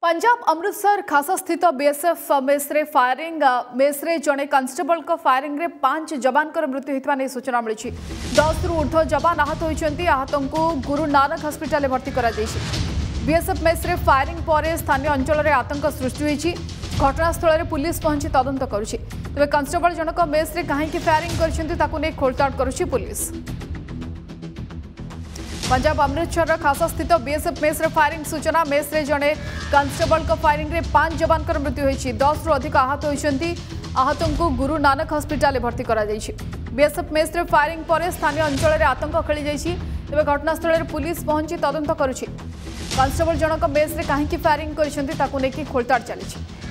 पंजाब अमृतसर खासा स्थित BSF मेसरे firing मेसरे जड़े कन्स्टेबल फायरिंग रे 5 जवान मृत्यु होता नहीं सूचना मिली 10 रु ऊर्ध्व जवान आहत होती आहत को गुरु नानक हस्पिटाल भर्ती कर बीएसएफ मेसरे फायरिंग पर स्थानीय अंचल में आतंक सृष्टि होती घटनास्थल में पुलिस पहुंची तदंत करुच्ची तेज कन्स्टेबल जनक मेसरे कहीं फायरिंग कर खोलताड़ करुच्ची पुलिस। पंजाब अमृतसर खासा स्थित बीएसएफ मेसरे फायरिंग सूचना मेसरे जड़े कन्स्टेबल फायरिंग रे 5 जवान मृत्यु होती 10 रु अधिक आहत होती आहत को गुरु नानक हस्पिटाल भर्ती कर बीएसएफ मेसरे फायरिंग पर स्थानीय अंचल में आतंक खेली तेज घटनास्थल में पुलिस पहुंची तदंत करुच्ची कन्स्टेबल जनक मेसरे कहीं फायरिंग कर खोलताड़ चली।